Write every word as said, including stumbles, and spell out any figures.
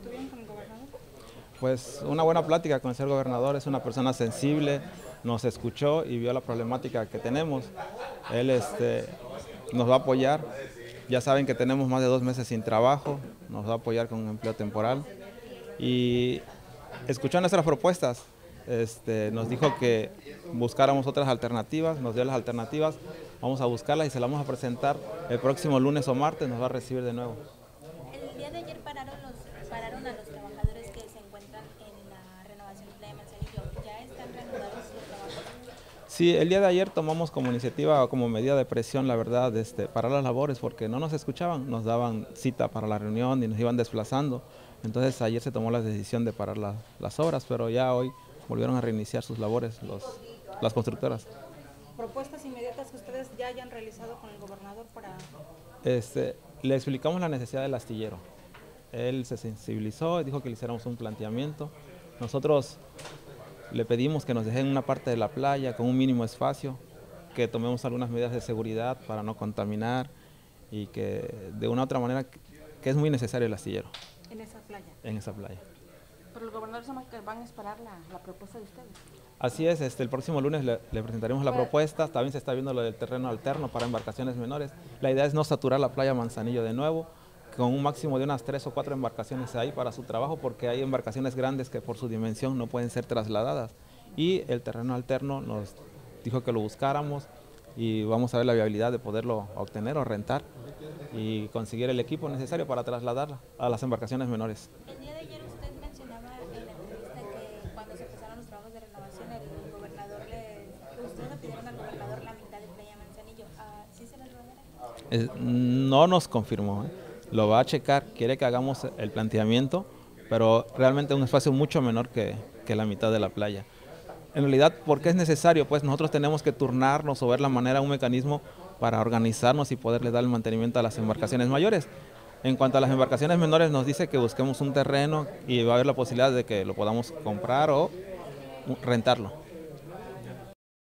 tuvieron con el gobernador? Pues una buena plática con el señor gobernador, es una persona sensible, nos escuchó y vio la problemática que tenemos. Él este, nos va a apoyar, ya saben que tenemos más de dos meses sin trabajo, nos va a apoyar con un empleo temporal y escuchó nuestras propuestas, este, nos dijo que buscáramos otras alternativas, nos dio las alternativas, vamos a buscarlas y se las vamos a presentar el próximo lunes o martes, nos va a recibir de nuevo. El día de ayer pararon, los, pararon a los trabajadores que se encuentran en la renovación de Playa Manzanillo. ¿Ya están reanudados los trabajos? Sí, el día de ayer tomamos como iniciativa, como medida de presión, la verdad, este, parar las labores porque no nos escuchaban, nos daban cita para la reunión y nos iban desplazando. Entonces ayer se tomó la decisión de parar la, las obras, pero ya hoy volvieron a reiniciar sus labores los, las constructoras. ¿Propuestas inmediatas que ustedes ya hayan realizado con el gobernador para...? Este, le explicamos la necesidad del astillero. Él se sensibilizó y dijo que le hiciéramos un planteamiento. Nosotros le pedimos que nos dejen una parte de la playa con un mínimo espacio, que tomemos algunas medidas de seguridad para no contaminar y que de una u otra manera que es muy necesario el astillero. En esa playa. En esa playa. Pero el gobernador sabe que van a esperar la, la propuesta de ustedes. Así es, este, el próximo lunes le, le presentaremos la propuesta, también se está viendo lo del terreno alterno para embarcaciones menores. La idea es no saturar la playa Manzanillo de nuevo, con un máximo de unas tres o cuatro embarcaciones ahí para su trabajo, porque hay embarcaciones grandes que por su dimensión no pueden ser trasladadas. Y el terreno alterno nos dijo que lo buscáramos y vamos a ver la viabilidad de poderlo obtener o rentar y conseguir el equipo necesario para trasladarla a las embarcaciones menores. El día de ayer usted mencionaba en la entrevista que cuando se empezaron los trabajos de renovación, el gobernador le, ustedes le pidieron al gobernador la mitad de Playa Manzanillo. Ah, ¿sí se las va a dar? Eh, no nos confirmó, ¿eh? Lo va a checar, quiere que hagamos el planteamiento, pero realmente un espacio mucho menor que, que la mitad de la playa. En realidad, ¿por qué es necesario? Pues nosotros tenemos que turnarnos o ver la manera, un mecanismo para organizarnos y poderle dar el mantenimiento a las embarcaciones mayores. En cuanto a las embarcaciones menores, nos dice que busquemos un terreno y va a haber la posibilidad de que lo podamos comprar o rentarlo.